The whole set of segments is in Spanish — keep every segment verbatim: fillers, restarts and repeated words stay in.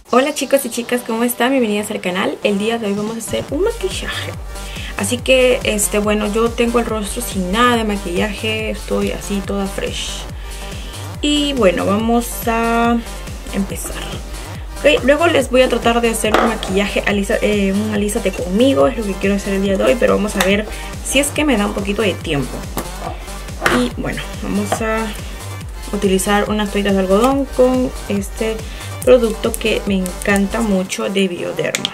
Hola chicos y chicas, ¿cómo están? Bienvenidos al canal. El día de hoy vamos a hacer un maquillaje. Así que, este, bueno, yo tengo el rostro sin nada de maquillaje. Estoy así toda fresh. Y bueno, vamos a empezar. Ok, luego les voy a tratar de hacer un maquillaje, alisa, eh, un alízate conmigo. Es lo que quiero hacer el día de hoy, pero vamos a ver si es que me da un poquito de tiempo. Y bueno, vamos a utilizar unas toallitas de algodón con este producto que me encanta mucho de Bioderma.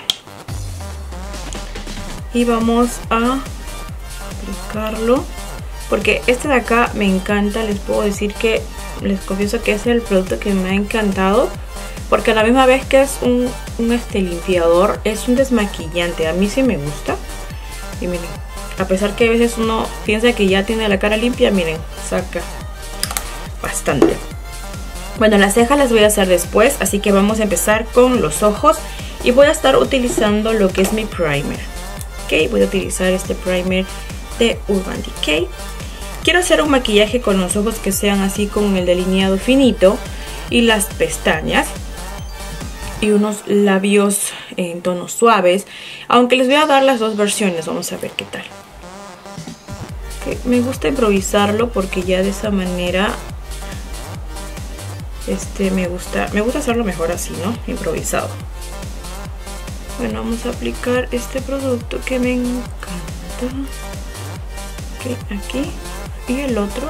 Y vamos a aplicarlo porque este de acá me encanta. Les puedo decir que les confieso que es el producto que me ha encantado, porque a la misma vez que es un, un este limpiador, es un desmaquillante. A mí sí me gusta. Y miren, a pesar que a veces uno piensa que ya tiene la cara limpia, miren, saca bastante. Bueno, las cejas las voy a hacer después, así que vamos a empezar con los ojos. Y voy a estar utilizando lo que es mi primer. Ok, voy a utilizar este primer de Urban Decay. Quiero hacer un maquillaje con los ojos que sean así con el delineado finito y las pestañas. Y unos labios en tonos suaves. Aunque les voy a dar las dos versiones, vamos a ver qué tal. Okay, me gusta improvisarlo porque ya de esa manera... Este me gusta, me gusta hacerlo mejor así, ¿no? Improvisado. Bueno, vamos a aplicar este producto que me encanta. Ok, aquí. Y el otro.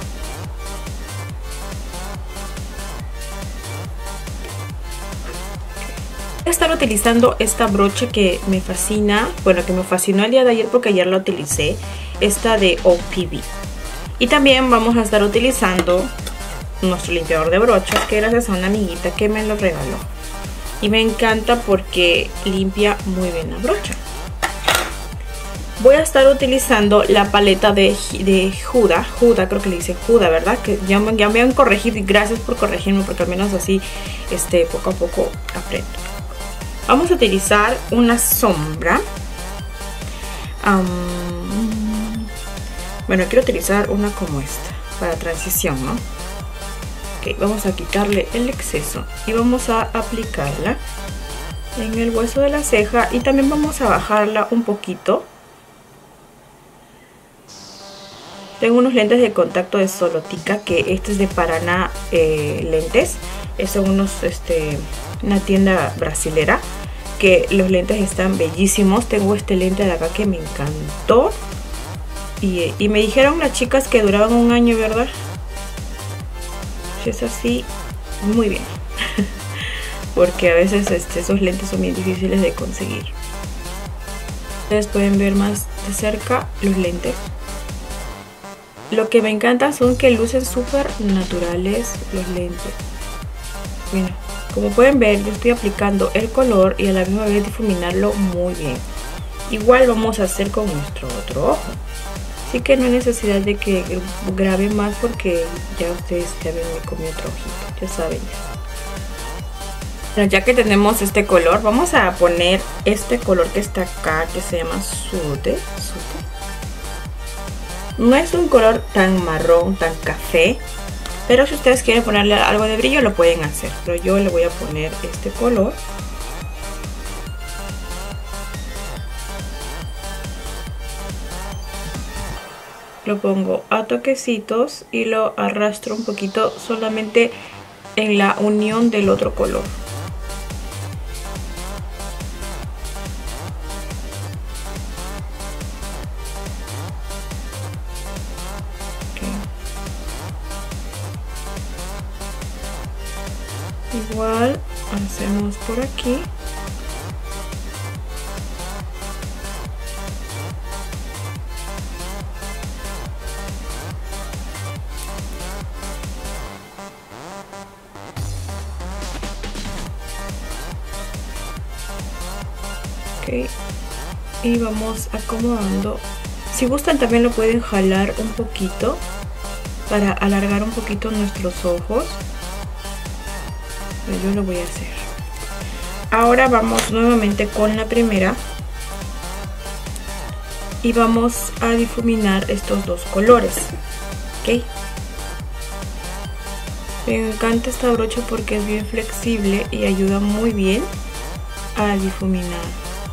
Voy a estar utilizando esta brocha que me fascina. Bueno, que me fascinó el día de ayer porque ayer la utilicé. Esta de O P B. Y también vamos a estar utilizando nuestro limpiador de brochas, que gracias a una amiguita que me lo regaló. Y me encanta porque limpia muy bien la brocha. Voy a estar utilizando la paleta de, de Huda. Huda, creo que le dice Huda, ¿verdad? Que ya, ya me han corregido y gracias por corregirme, porque al menos así este, poco a poco aprendo. Vamos a utilizar una sombra. Um, bueno, quiero utilizar una como esta, para transición, ¿no? Ok, vamos a quitarle el exceso y vamos a aplicarla en el hueso de la ceja y también vamos a bajarla un poquito. Tengo unos lentes de contacto de Solotica, que este es de Paraná eh, Lentes. Son unos, este, una tienda brasilera, que los lentes están bellísimos. Tengo este lente de acá que me encantó y, y me dijeron las chicas que duraban un año, ¿verdad? Es así, muy bien. Porque a veces este, esos lentes son bien difíciles de conseguir. Ustedes pueden ver más de cerca los lentes. Lo que me encanta son que lucen súper naturales los lentes. Bueno, como pueden ver, yo estoy aplicando el color y a la misma vez difuminarlo muy bien. Igual vamos a hacer con nuestro otro ojo. Así que no hay necesidad de que grabe más porque ya ustedes ya ven, me comí otro ojito, ya saben. Bueno, ya que tenemos este color, vamos a poner este color que está acá, que se llama Sute. Sute. No es un color tan marrón, tan café, pero si ustedes quieren ponerle algo de brillo lo pueden hacer. Pero yo le voy a poner este color. Lo pongo a toquecitos y lo arrastro un poquito solamente en la unión del otro color. Okay. Igual hacemos por aquí. Okay. Y vamos acomodando. Si gustan también lo pueden jalar un poquito para alargar un poquito nuestros ojos. Pero yo lo voy a hacer. Ahora vamos nuevamente con la primera y vamos a difuminar estos dos colores. Ok. Me encanta esta brocha porque es bien flexible y ayuda muy bien a difuminar.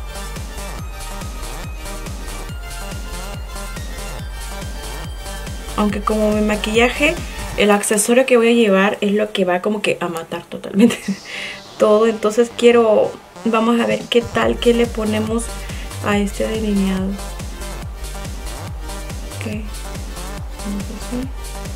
Aunque como mi maquillaje, el accesorio que voy a llevar es lo que va como que a matar totalmente todo. Entonces quiero, vamos a ver qué tal, qué le ponemos a este delineado. Ok, vamos así.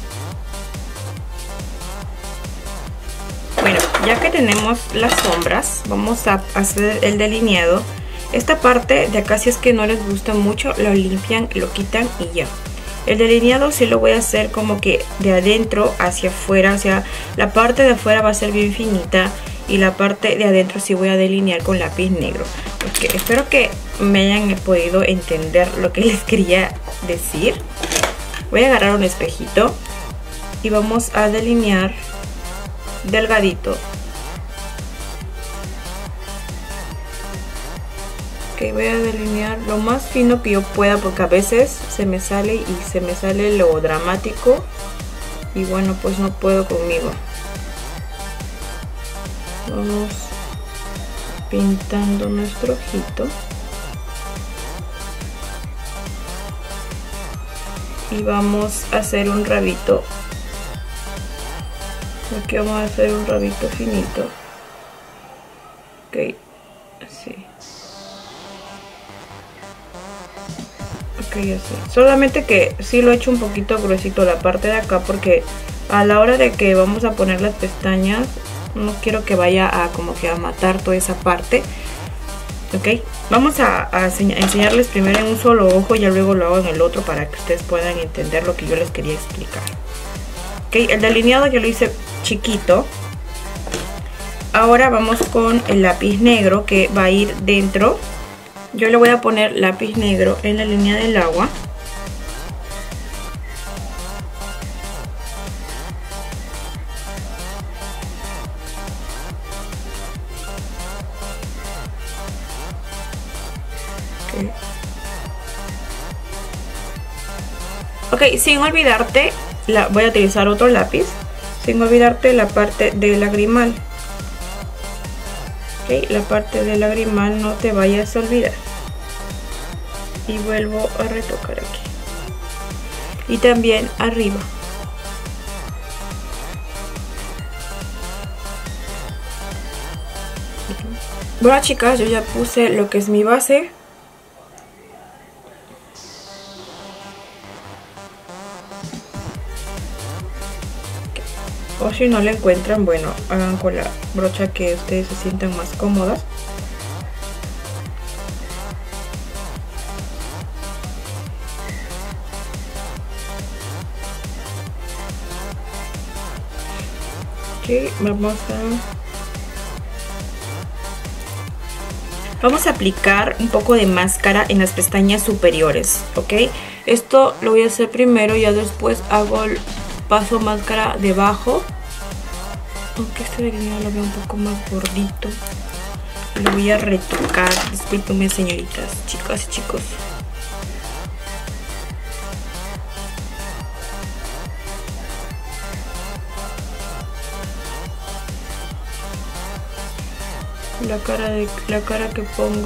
Bueno, ya que tenemos las sombras, vamos a hacer el delineado. Esta parte de acá, si es que no les gusta mucho, lo limpian, lo quitan y ya. El delineado sí lo voy a hacer como que de adentro hacia afuera, o sea, la parte de afuera va a ser bien finita y la parte de adentro sí voy a delinear con lápiz negro. Okay, espero que me hayan podido entender lo que les quería decir. Voy a agarrar un espejito y vamos a delinear delgadito. Ok, voy a delinear lo más fino que yo pueda porque a veces se me sale y se me sale lo dramático y bueno, pues no puedo conmigo. Vamos pintando nuestro ojito y vamos a hacer un rabito. Aquí vamos a hacer un rabito finito. Ok, así. Ok, así. Solamente que sí lo he hecho un poquito gruesito la parte de acá porque a la hora de que vamos a poner las pestañas no quiero que vaya a como que a matar toda esa parte. Ok, vamos a, a enseñarles primero en un solo ojo y ya luego lo hago en el otro para que ustedes puedan entender lo que yo les quería explicar. Ok, el delineado yo lo hice chiquito. Ahora vamos con el lápiz negro que va a ir dentro. Yo le voy a poner lápiz negro en la línea del agua. Ok, sin olvidarte, la, voy a utilizar otro lápiz, sin olvidarte la parte del lagrimal. Ok, la parte del lagrimal no te vayas a olvidar. Y vuelvo a retocar aquí. Y también arriba. Bueno, chicas, yo ya puse lo que es mi base. O si no la encuentran, bueno, hagan con la brocha que ustedes se sientan más cómodas. Ok, vamos a... Vamos a aplicar un poco de máscara en las pestañas superiores, ¿ok? Esto lo voy a hacer primero, ya después hago el paso máscara debajo. Aunque este delineado lo veo un poco más gordito. Lo voy a retocar. Discúlpenme, señoritas, chicas y chicos. La cara de la cara que pongo.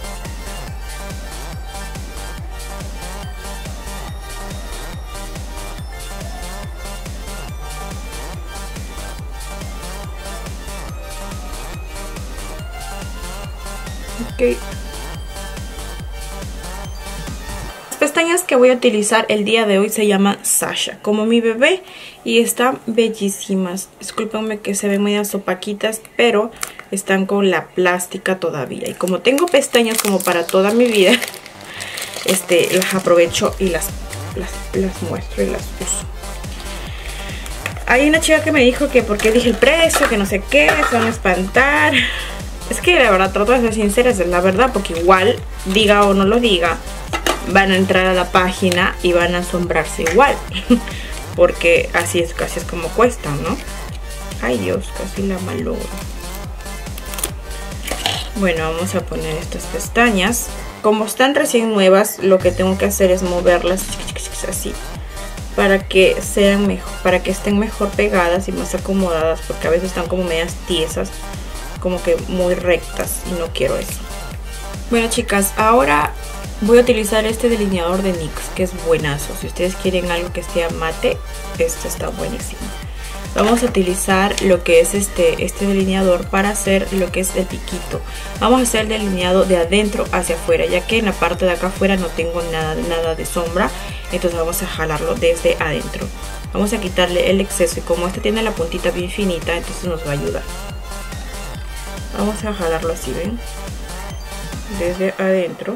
Okay. Las pestañas que voy a utilizar el día de hoy se llaman Sasha, como mi bebé, y están bellísimas. Discúlpenme que se ven muy opaquitas, pero están con la plástica todavía. Y como tengo pestañas como para toda mi vida, este, las aprovecho y las, las, las muestro y las uso. Hay una chica que me dijo que porque dije el precio, que no sé qué, se van a espantar. Es que la verdad trato de ser sincera, es la verdad, porque igual, diga o no lo diga, van a entrar a la página y van a asombrarse igual. Porque así es, así es como cuestan, ¿no? Ay Dios, casi la malogro. Bueno, vamos a poner estas pestañas. Como están recién nuevas, lo que tengo que hacer es moverlas así para que sean mejor, para que estén mejor pegadas y más acomodadas, porque a veces están como medias tiesas, como que muy rectas y no quiero eso. Bueno chicas, ahora voy a utilizar este delineador de NYX, que es buenazo. Si ustedes quieren algo que sea mate, este está buenísimo. Vamos a utilizar lo que es este, este delineador para hacer lo que es el piquito. Vamos a hacer el delineado de adentro hacia afuera, ya que en la parte de acá afuera no tengo nada, nada de sombra. Entonces vamos a jalarlo desde adentro. Vamos a quitarle el exceso y como este tiene la puntita bien finita, entonces nos va a ayudar. Vamos a jalarlo así, ¿ven? Desde adentro.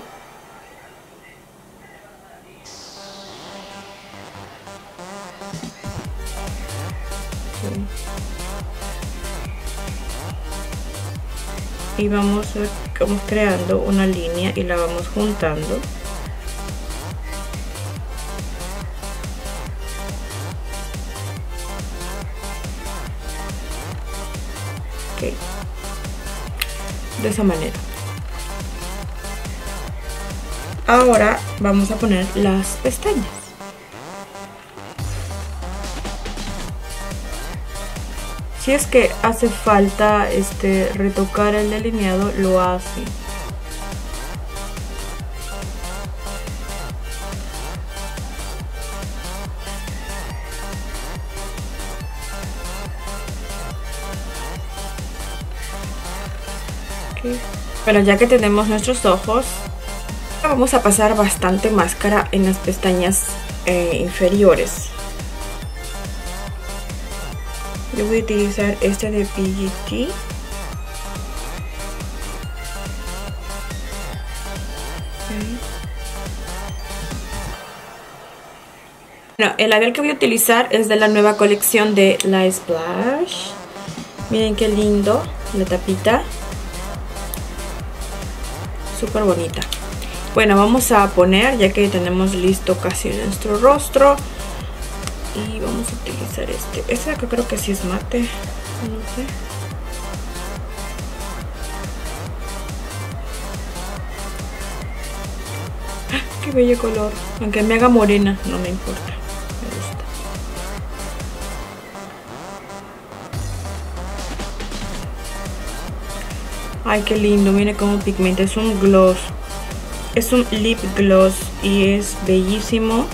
Y vamos, a, vamos creando una línea y la vamos juntando. Okay. De esa manera. Ahora vamos a poner las pestañas. Si es que hace falta este, retocar el delineado, lo hace. Okay. Bueno, ya que tenemos nuestros ojos, vamos a pasar bastante máscara en las pestañas eh, inferiores. Yo voy a utilizar este de P G T. Okay. Bueno, el labial que voy a utilizar es de la nueva colección de La Splash. Miren qué lindo la tapita. Súper bonita. Bueno, vamos a poner, ya que tenemos listo casi nuestro rostro. Y vamos a utilizar este. Este de acá creo que sí es mate. No sé. ¡Ah, qué bello color! Aunque me haga morena, no me importa. Me gusta. Ay, qué lindo. Miren cómo pigmenta. Es un gloss. Es un lip gloss y es bellísimo.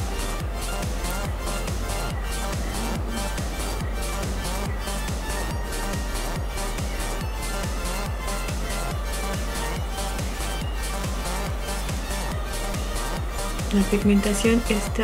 La pigmentación está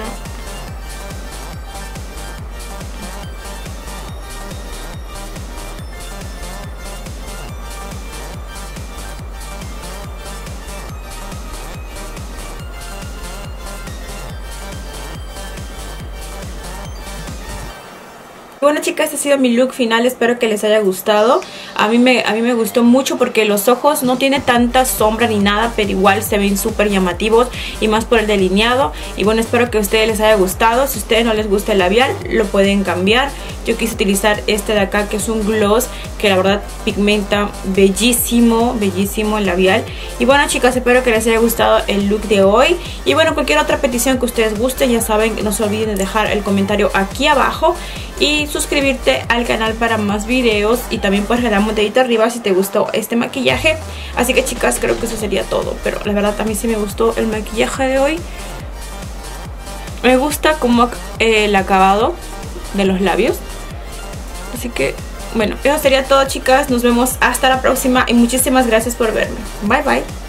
bueno chicas, este ha sido mi look final, espero que les haya gustado. A mí me, a mí me gustó mucho porque los ojos no tiene tanta sombra ni nada, pero igual se ven súper llamativos y más por el delineado. Y bueno, espero que a ustedes les haya gustado. Si a ustedes no les gusta el labial, lo pueden cambiar. Yo quise utilizar este de acá, que es un gloss, que la verdad pigmenta bellísimo, bellísimo el labial. Y bueno chicas, espero que les haya gustado el look de hoy. Y bueno, cualquier otra petición que ustedes gusten, ya saben, no se olviden de dejar el comentario aquí abajo. Y suscribirte al canal para más videos. Y también puedes regalar un dedito arriba si te gustó este maquillaje. Así que chicas, creo que eso sería todo. Pero la verdad a mí sí me gustó el maquillaje de hoy. Me gusta como eh, el acabado de los labios. Así que bueno, eso sería todo chicas. Nos vemos hasta la próxima y muchísimas gracias por verme. Bye bye.